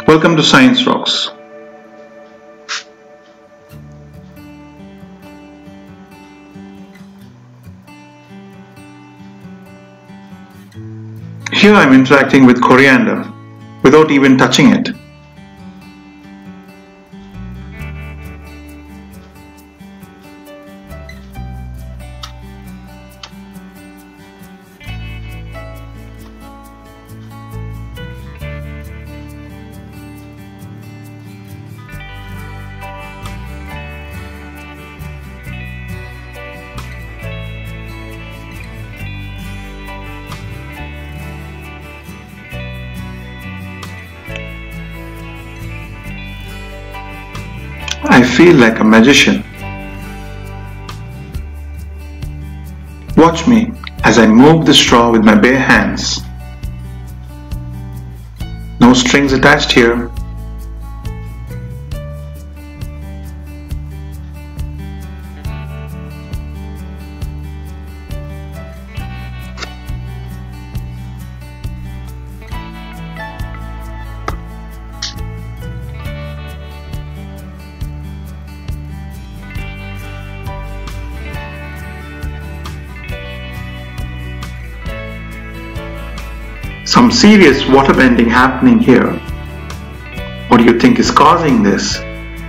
Welcome to Science Rocks. Here I am interacting with coriander without even touching it. I feel like a magician. Watch me as I move the straw with my bare hands. No strings attached here. Some serious water bending happening here. What do you think is causing this?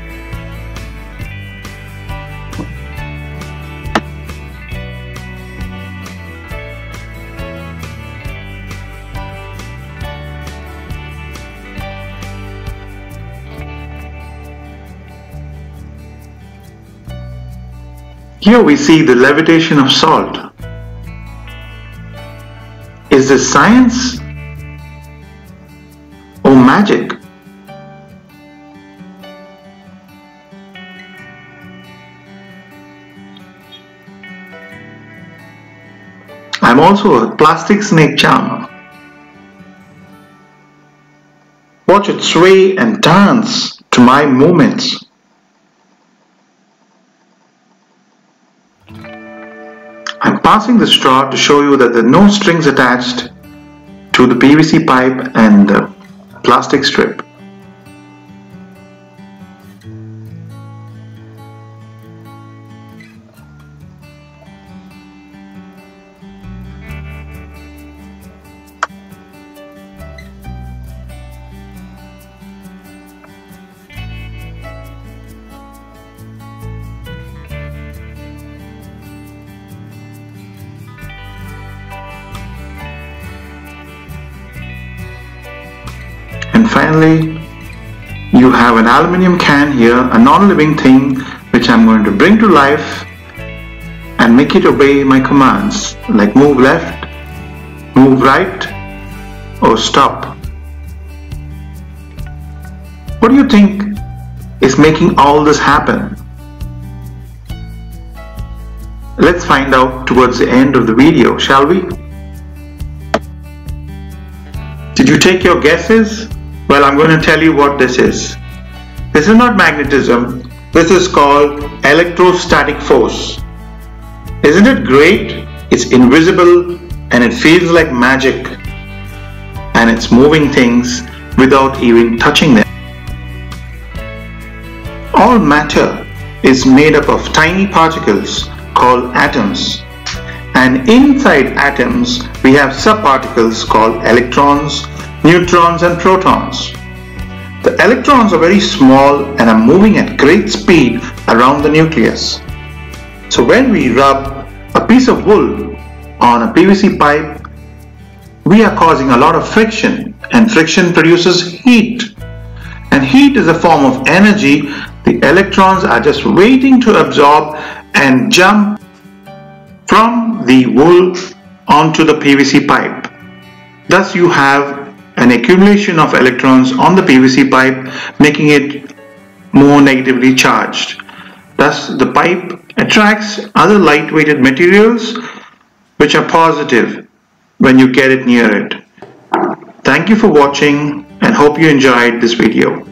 Here we see the levitation of salt. Is this science? Or magic? I'm also a plastic snake charmer. Watch it sway and dance to my movements. I'm passing the straw to show you that there are no strings attached to the PVC pipe and the plastic strip. And finally, you have an aluminium can here, a non-living thing which I'm going to bring to life and make it obey my commands like move left, move right, or stop. What do you think is making all this happen? Let's find out towards the end of the video, shall we? Did you take your guesses? Well, I'm going to tell you what this is. This is not magnetism. This is called electrostatic force. Isn't it great? It's invisible and it feels like magic. And it's moving things without even touching them. All matter is made up of tiny particles called atoms. And inside atoms, we have subparticles called electrons, neutrons and protons. The electrons are very small and are moving at great speed around the nucleus. So when we rub a piece of wool on a PVC pipe, we are causing a lot of friction, and friction produces heat. And heat is a form of energy the electrons are just waiting to absorb and jump from the wool onto the PVC pipe. Thus you have an accumulation of electrons on the PVC pipe, making it more negatively charged. Thus the pipe attracts other light-weighted materials which are positive when you get it near it. Thank you for watching and hope you enjoyed this video.